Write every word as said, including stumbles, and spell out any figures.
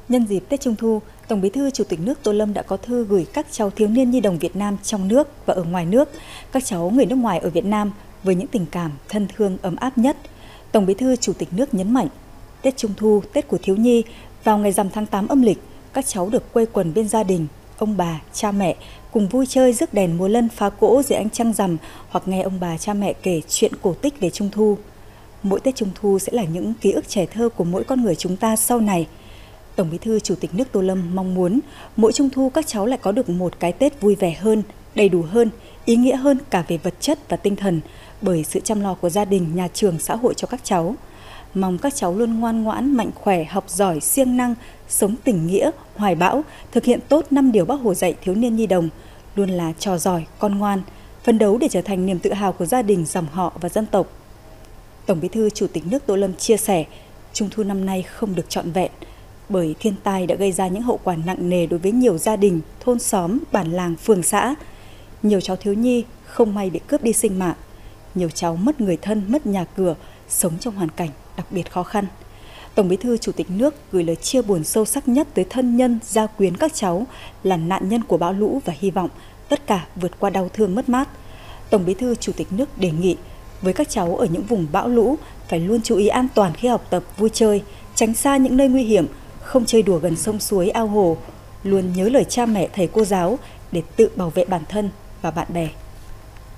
Nhân dịp Tết Trung thu, Tổng Bí thư Chủ tịch nước Tô Lâm đã có thư gửi các cháu thiếu niên nhi đồng Việt Nam trong nước và ở ngoài nước, các cháu người nước ngoài ở Việt Nam với những tình cảm thân thương ấm áp nhất. Tổng Bí thư Chủ tịch nước nhấn mạnh, Tết Trung thu, Tết của thiếu nhi, vào ngày rằm tháng tám âm lịch, các cháu được quây quần bên gia đình, ông bà, cha mẹ, cùng vui chơi rước đèn múa lân phá cỗ dưới ánh trăng rằm hoặc nghe ông bà cha mẹ kể chuyện cổ tích về Trung thu. Mỗi Tết Trung thu sẽ là những ký ức trẻ thơ của mỗi con người chúng ta sau này. Tổng Bí thư Chủ tịch nước Tô Lâm mong muốn mỗi Trung thu các cháu lại có được một cái Tết vui vẻ hơn, đầy đủ hơn, ý nghĩa hơn cả về vật chất và tinh thần bởi sự chăm lo của gia đình, nhà trường, xã hội cho các cháu. Mong các cháu luôn ngoan ngoãn, mạnh khỏe, học giỏi, siêng năng, sống tình nghĩa, hoài bão, thực hiện tốt năm điều Bác Hồ dạy thiếu niên nhi đồng, luôn là trò giỏi, con ngoan, phấn đấu để trở thành niềm tự hào của gia đình, dòng họ và dân tộc. Tổng Bí thư Chủ tịch nước Tô Lâm chia sẻ, Trung thu năm nay không được trọn vẹn bởi thiên tai đã gây ra những hậu quả nặng nề đối với nhiều gia đình, thôn xóm, bản làng, phường xã. Nhiều cháu thiếu nhi không may bị cướp đi sinh mạng, nhiều cháu mất người thân, mất nhà cửa, sống trong hoàn cảnh đặc biệt khó khăn. Tổng Bí thư Chủ tịch nước gửi lời chia buồn sâu sắc nhất tới thân nhân, gia quyến các cháu là nạn nhân của bão lũ và hy vọng tất cả vượt qua đau thương mất mát. Tổng Bí thư Chủ tịch nước đề nghị với các cháu ở những vùng bão lũ phải luôn chú ý an toàn khi học tập, vui chơi, tránh xa những nơi nguy hiểm, không chơi đùa gần sông suối, ao hồ, luôn nhớ lời cha mẹ, thầy cô giáo để tự bảo vệ bản thân và bạn bè.